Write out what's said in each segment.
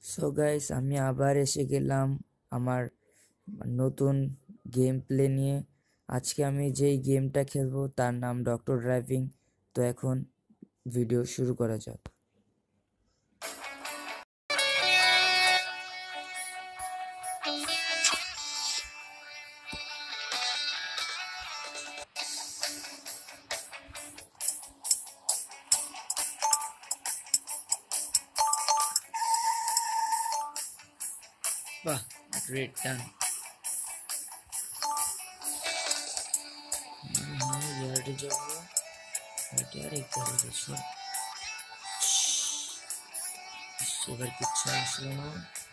So guys, আমি আবার এসে গেলাম আমার নতুন গেম প্লে নিয়ে। আজকে আমি যেই গেমটা খেলবো তার নাম ডক্টর ড্রাইভিং। তো এখন ভিডিও শুরু করা যাক। বাহ, গ্রেট ডান। ইয়ার্ডে যাবো, এটা আর একবার যাচ্ছি। এবার কিচ্ছু আসলো না।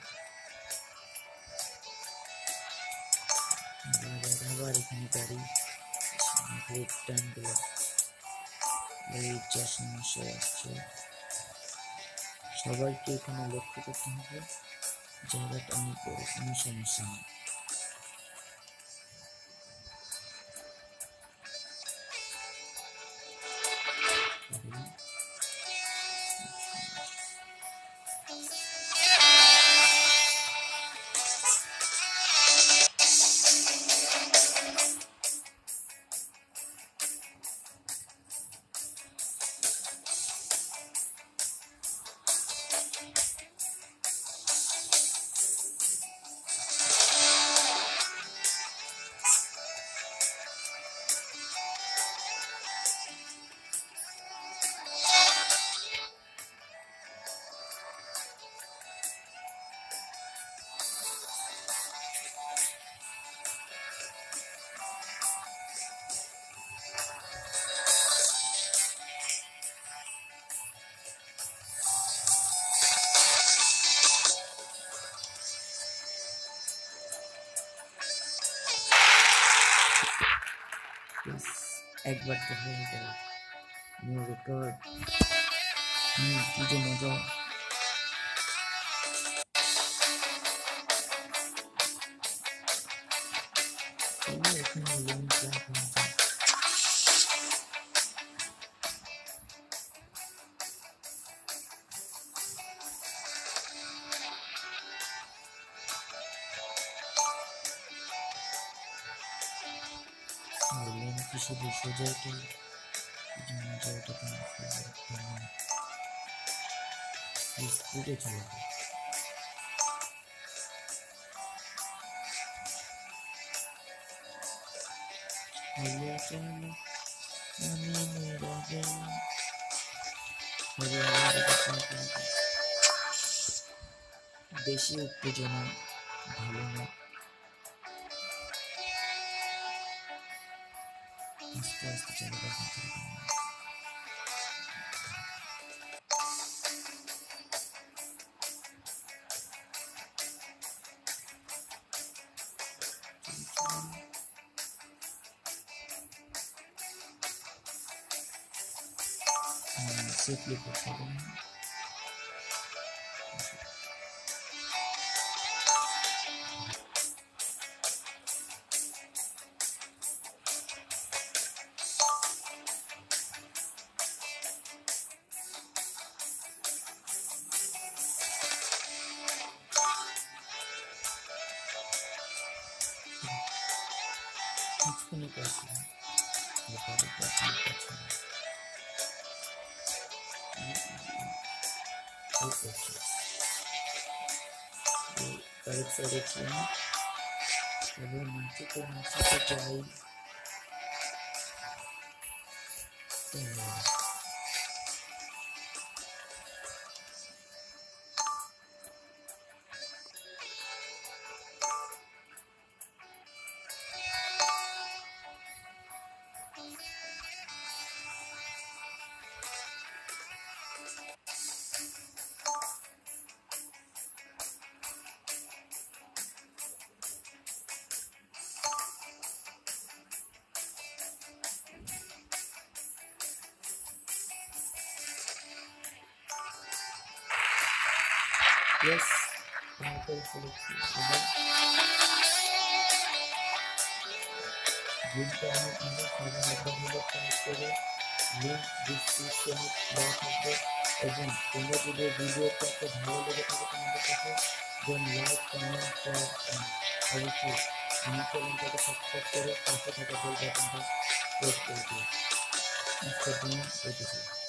আবার এখানে গাড়ি, গ্রেট ডান গুলো। এই যা সমস্যা আসছে, সবাইকে এখানে লক্ষ্য করতে হবে। জায়গাটা অনেক বড়, কোনো সমস্যা নেই। একবার তো হয়ে গেল, নিউ রেকর্ড। কি যে মজা। এখানে লিঙ্ক রাখা আছে। লিঙ্ক কি শুধু সোজা এটাই মজা, ওটা স্পিডে চলে যায়। বেশি উত্তেজনা ভালো না, আস্তে আস্তে চলে যাবে। সেফলি করতে হবে। কিছুক্ষণই করছি, কয়েক সাইডে ছিলাম, এবার মাটিতে যাই। Yes, Michael Phillips. গেমটা অনেক মজা, সবাই একবার হলে ট্রাই করে। লিঙ্ক ডিসক্রিপশনে দেওয়া থাকবে। এবং তোমরা যদি এই ভিডিওটাকে ভালো লেগে থাকে তোমাদের কাছে, then like, comment, share and অবশ্যই আমার চ্যানেলটাকে সাবস্ক্রাইব করে পাশে থাকা বেল বাটনটা প্রেস করে দিও। আজকের জন্য এইটুকুই।